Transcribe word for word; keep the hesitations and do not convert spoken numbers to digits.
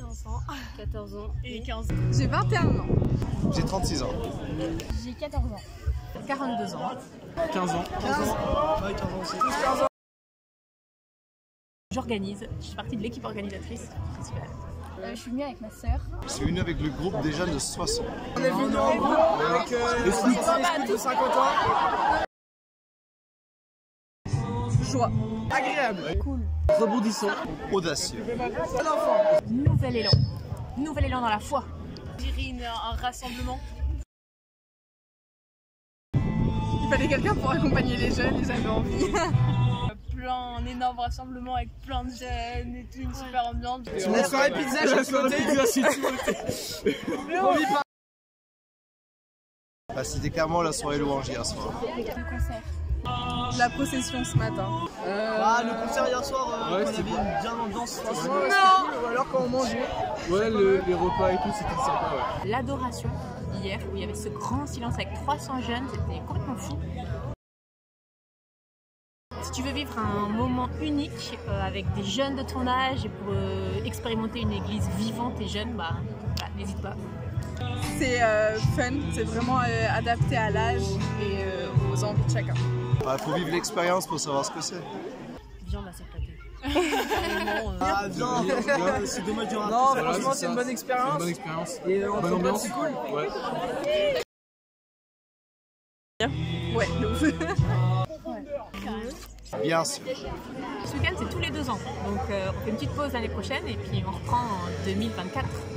quatorze ans. quatorze ans. Et quinze ans. J'ai vingt et un ans. J'ai trente-six ans. J'ai quatorze ans. quarante-deux ans. quinze ans. quinze ans. Ouais, quinze ans aussi. quinze ans. J'organise, je suis partie de l'équipe organisatrice principale. Euh, je suis venue avec ma sœur. Je suis venu avec le groupe des jeunes de soixante. On est venu en groupe avec euh, les scouts de cinquante ans. Joie. Agréable. Cool. Rebondissant. Audacieux. Nouvel élan. Nouvel élan dans la foi. Je dirais une- un rassemblement. Il fallait quelqu'un pour accompagner les jeunes, ils avaient envie. Plein, un énorme rassemblement avec plein de jeunes et tout, une super ambiance. La soirée pizza, j'ai sauté. Bah, c'était clairement la soirée louange hier soir. Le concert. La procession ce matin. Euh... Ah, le concert hier soir, euh, Ouais, on c'était avait bon. une bien ambiance. franchement. Non. Ou alors quand on mangeait. Ouais, le- les repas et tout, c'était sympa, ouais. L'adoration hier, où il y avait ce grand silence avec trois cents jeunes, c'était complètement fou. Si tu veux vivre un moment unique euh, avec des jeunes de ton âge et pour euh, expérimenter une église vivante et jeune, bah, bah, n'hésite pas. C'est euh, fun, c'est vraiment euh, adapté à l'âge et euh, aux envies de chacun. Bah, faut vivre l'expérience pour savoir ce que c'est. Viande à s'éclater. Ah, bien, Ouais. c'est dommage du rater. Non, Voilà, franchement, c'est c'est une ça. bonne C'est une expérience. bonne expérience. Et euh, Bonne entre potes, ambiance. c'est cool. Ouais. Ouais, de ouf. Bien sûr. Ce week-end, c'est tous les deux ans. Donc, euh, on fait une petite pause l'année prochaine et puis on reprend en deux mille vingt-quatre.